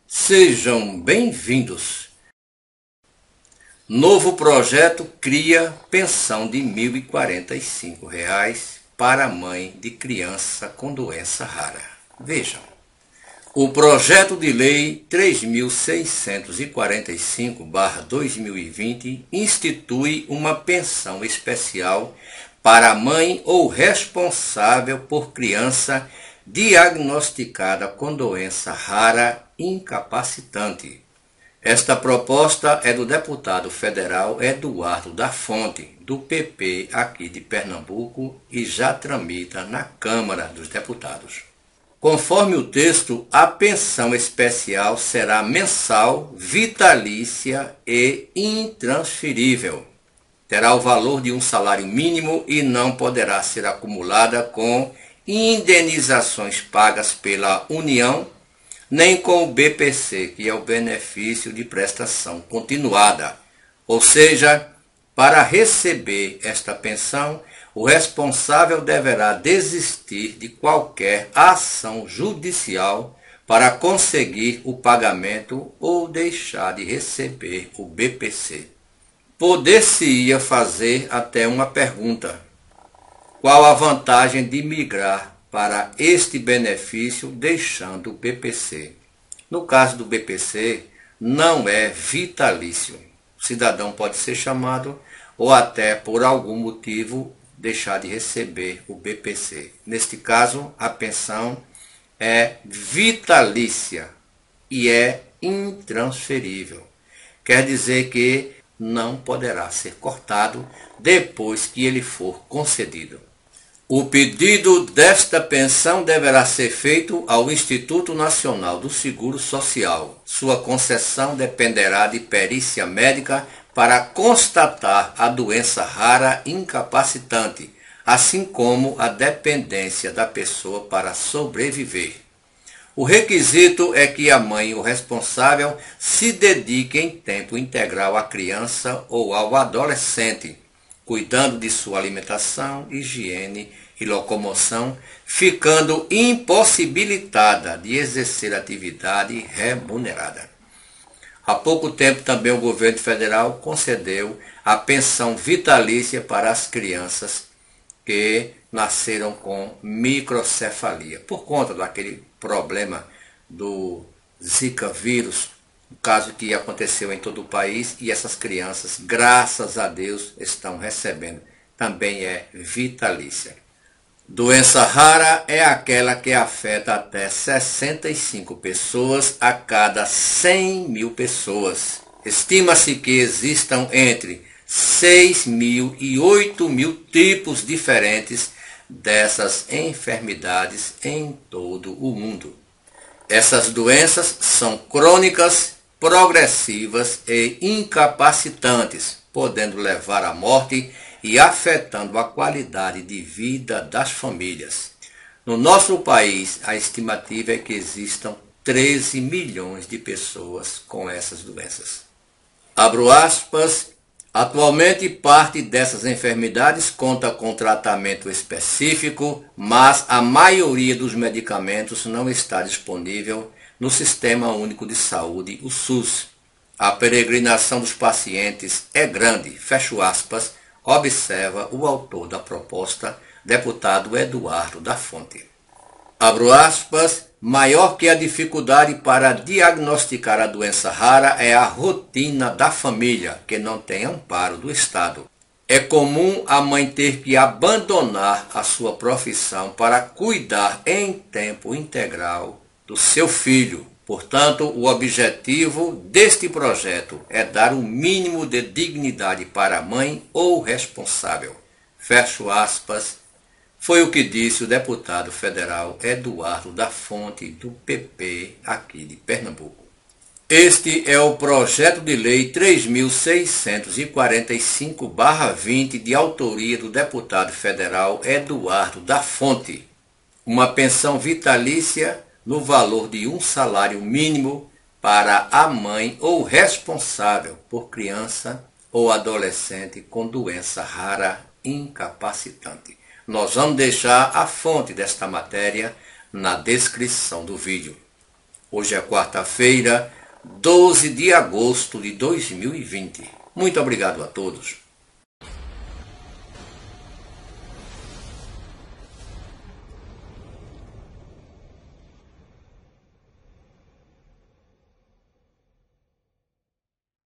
Sejam bem-vindos. Novo projeto cria pensão de R$ 1.045 para mãe de criança com doença rara. Vejam, o projeto de lei 3.645/2020 institui uma pensão especial para a mãe ou responsável por criança diagnosticada com doença rara incapacitante. Esta proposta é do deputado federal Eduardo da Fonte, do PP aqui de Pernambuco, e já tramita na Câmara dos Deputados. Conforme o texto, a pensão especial será mensal, vitalícia e intransferível. Terá o valor de um salário mínimo e não poderá ser acumulada com indenizações pagas pela União, nem com o BPC, que é o benefício de prestação continuada. Ou seja, para receber esta pensão, o responsável deverá desistir de qualquer ação judicial para conseguir o pagamento ou deixar de receber o BPC. Poder-se-ia fazer até uma pergunta: qual a vantagem de migrar para este benefício deixando o BPC? No caso do BPC, não é vitalício. O cidadão pode ser chamado ou até por algum motivo deixar de receber o BPC. Neste caso, a pensão é vitalícia e é intransferível. Quer dizer que não poderá ser cortado depois que ele for concedido. O pedido desta pensão deverá ser feito ao Instituto Nacional do Seguro Social. Sua concessão dependerá de perícia médica para constatar a doença rara incapacitante, assim como a dependência da pessoa para sobreviver. O requisito é que a mãe ou responsável se dedique em tempo integral à criança ou ao adolescente, cuidando de sua alimentação, higiene e locomoção, ficando impossibilitada de exercer atividade remunerada. Há pouco tempo também o governo federal concedeu a pensão vitalícia para as crianças que nasceram com microcefalia, por conta daquele problema do Zika vírus, um caso que aconteceu em todo o país, e essas crianças, graças a Deus, estão recebendo. Também é vitalícia. Doença rara é aquela que afeta até 65 pessoas a cada 100 mil pessoas. Estima-se que existam entre 6.000 e 8.000 tipos diferentes dessas enfermidades em todo o mundo. Essas doenças são crônicas, progressivas e incapacitantes, podendo levar à morte e afetando a qualidade de vida das famílias. No nosso país, a estimativa é que existam 13 milhões de pessoas com essas doenças. Abro aspas. Atualmente, parte dessas enfermidades conta com tratamento específico, mas a maioria dos medicamentos não está disponível no Sistema Único de Saúde, o SUS. A peregrinação dos pacientes é grande, fecho aspas, observa o autor da proposta, deputado Eduardo da Fonte. Abro aspas. Maior que a dificuldade para diagnosticar a doença rara é a rotina da família, que não tem amparo do Estado. É comum a mãe ter que abandonar a sua profissão para cuidar em tempo integral do seu filho. Portanto, o objetivo deste projeto é dar o mínimo de dignidade para a mãe ou responsável. Fecho aspas. Foi o que disse o deputado federal Eduardo da Fonte, do PP, aqui de Pernambuco. Este é o projeto de lei 3.645/20, de autoria do deputado federal Eduardo da Fonte. Uma pensão vitalícia no valor de um salário mínimo para a mãe ou responsável por criança ou adolescente com doença rara incapacitante. Nós vamos deixar a fonte desta matéria na descrição do vídeo. Hoje é quarta-feira, 12 de agosto de 2020. Muito obrigado a todos.